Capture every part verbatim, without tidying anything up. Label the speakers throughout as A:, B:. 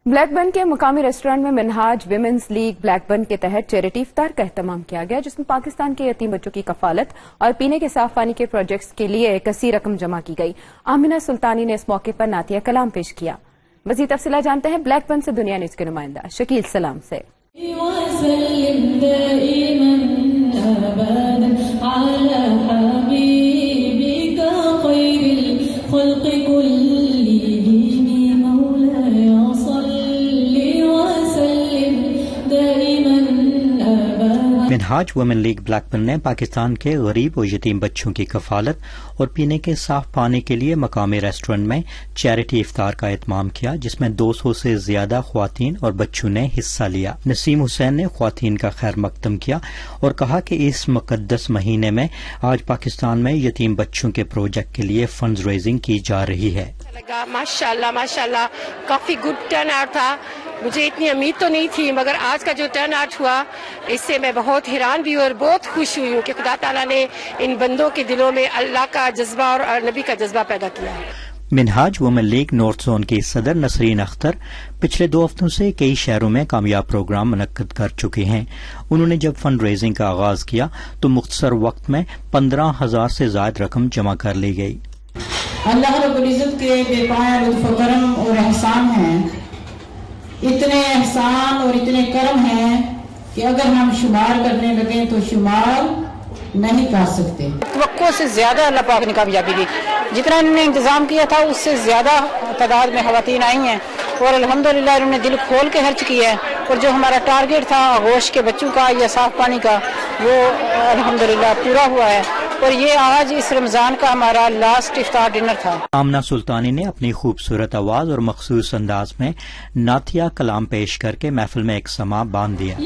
A: Black بن کے مقامی restaurant میں Minhaj women's league Blackburn کے تحت چیریٹی افطار کا اہتمام کیا گیا، جس میں پاکستان کے یتیم بچوں کی کفالت اور پینے کے صاف پانی کے پروجیکٹس کے لیے کثیر رقم جمع کی گئی۔ آمنہ سلطانی نے اس موقع پر نعتیہ کلام پیش کیا۔ مزید تفصیلات جانتے ہیں بلیک بن سے دنیا نیوز کے نمائندہ شکیل سلام سے۔
B: Minhaj women league Blackburn نے پاکستان کے غریب و یتیم بچوں کی کفالت اور پینے کے صاف پانی کے لیے مقامی ریسٹورینٹ میں چیریٹی افطار کا اہتمام کیا، جس میں دو سو سے زیادہ خواتین اور بچوں نے حصہ لیا۔ نسیم حسین نے خواتین کا خیر مقدم کیا اور کہا کہ اس مقدس مہینے میں آج پاکستان میں یتیم بچوں کے پروجیکٹ کے لیے فنڈز ریزنگ کی جا رہی ہے۔
C: ماشاء اللہ ماشاء اللہ کافی گڈ ٹرن آؤٹ تھا۔ مجھے اتنی امید تو نہیں تھی، مگر آج کا جو ٹرن آؤٹ ہوا اس سے میں بہت حیران بھی ہوں اور بہت خوش ہوئی ہوں کہ خدا تعالیٰ نے ان بندوں کے دلوں میں اللہ کا جذبہ اور نبی کا جذبہ پیدا کیا ہے۔
B: Minhaj women league north zone کی صدر نسرین اختر پچھلے دو ہفتوں سے کئی شہروں میں کامیاب پروگرام منعقد کر چکے ہیں۔ انہوں نے جب فنڈ ریزنگ کا آغاز کیا تو مختصر وقت میں پندرہ ہزار سے زائد رقم جمع کر لی گئی۔
D: اللہ رب العزت کے بے پایا لطف و کرم اور احسان ہیں، اتنے احسان اور اتنے کرم ہیں کہ اگر ہم شمار کرنے لگیں تو شمار نہیں کر سکتے۔
E: توقع سے زیادہ اللہ پاک نے کامیابی دی، جتنا انہوں نے انتظام کیا تھا اس سے زیادہ تعداد میں خواتین آئی ہیں اور الحمدللہ انہوں نے دل کھول کے خرچ کیا ہے، اور جو ہمارا ٹارگیٹ تھا گوشت کے بچوں کا یا صاف پانی کا وہ الحمدللہ پورا ہوا ہے، اور یہ آج اس رمضان کا ہمارا لاسٹ افطار ڈنر تھا۔
B: آمنہ سلطانی نے اپنی خوبصورت آواز اور مخصوص انداز میں نعتیہ کلام پیش کر کے محفل میں ایک سما باندھ دیا۔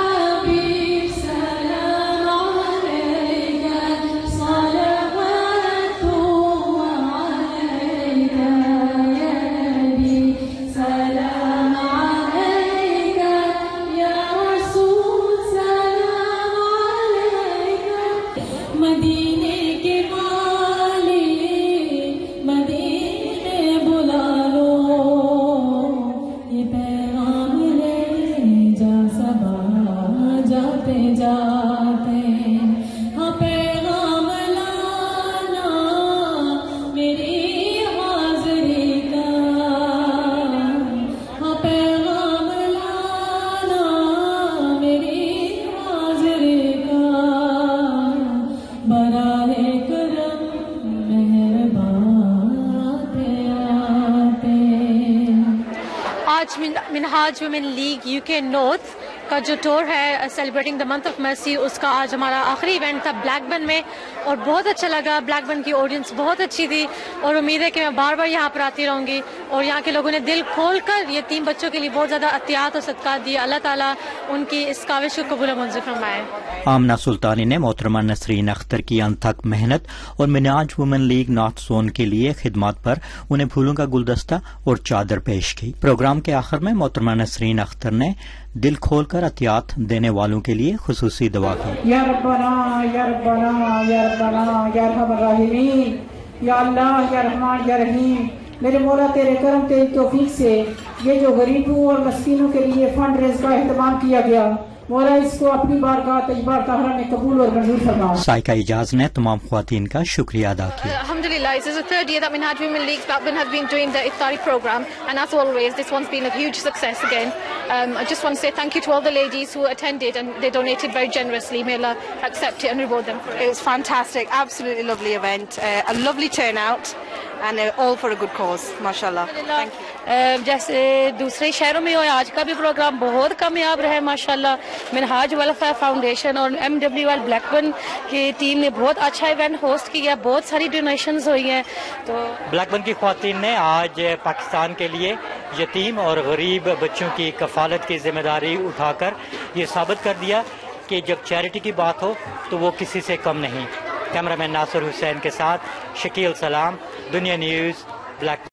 F: آج Minhaj women league U K north کا جو ٹور ہے سیلیبریٹنگ دا منتھ آف مرسی، اس کا آج ہمارا آخری ایونٹ تھا بلیک بن میں، اور بہت اچھا لگا۔ بلیک بن کی آڈینس بہت اچھی تھی اور امید ہے کہ میں بار بار یہاں پر آتی رہوں گی، اور یہاں کے لوگوں نے دل کھول کر یتیم بچوں کے لیے بہت زیادہ عطیات اور صدقات دیے۔ اللہ تعالیٰ ان کی اس کاوش کو قبول و منظور فرمائے۔
B: آمنہ سلطانی نے محترمہ نسرین اختر کی انتھک محنت اور Minhaj women league north zone کے لیے خدمات پر انہیں پھولوں کا گلدستہ اور چادر پیش کی۔ پروگرام کے آخر میں محترمہ نسرین اختر نے دل کھول کر عطیات دینے والوں کے لیے خصوصی دعا کی۔
D: یا ربنا یا ربنا یا ربنا یا ارحم الراحمین، یا اللہ یا رحمان یا رحیم، میرے مولا تیرے کرم تیری توفیق سے یہ جو غریبوں اور مسکینوں کے لیے فنڈ ریز کا اہتمام کیا گیا، مولا اس کو اپنی بارگاہ طیبہ طاہرہ میں قبول اور منظور فرما۔
B: سائقہ اجاز نے تمام خواتین کا شکریہ ادا کیا۔
F: Alhamdulillah, this is the third year that Minhaj Women League Blackburn has been doing the Iftari program, and as always, this one's been a huge success again. Um, I just want to say thank you to all the ladies who attended, and they donated very generously. May Allah accept it and reward them for it.
G: It was fantastic, absolutely lovely event, uh, a lovely turnout, and uh, all for a good cause, mashallah. Thank you.
F: جیسے دوسرے شہروں میں آج کا بھی programme بہت کامیاب رہے ماشاءاللہ۔ منہاج ویلفیئر فاؤنڈیشن اور M W L Blackburn کی ٹیم نے بہت اچھا ایونٹ ہوسٹ کیا، بہت ساری ڈونیشنز ہوئی ہیں۔ تو
B: بلیک بن کی خواتین نے آج پاکستان کے لیے یتیم اور غریب بچوں کی کفالت کی ذمہ داری اٹھا کر یہ ثابت کر دیا کہ جب چیریٹی کی بات ہو تو وہ کسی سے کم نہیں۔ کیمرہ مین ناصر حسین کے ساتھ شکیل سلام، دنیا نیوز، بلیک